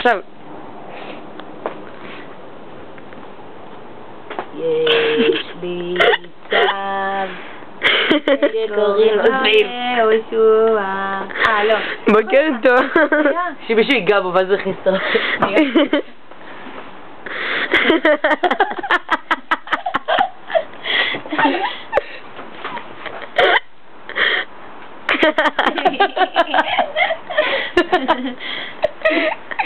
עכשיו. יש לי צו שקוראים לו יהושע. לא. בוקר טוב. שמישהו ייגע בו ואז זה הכניס אותו.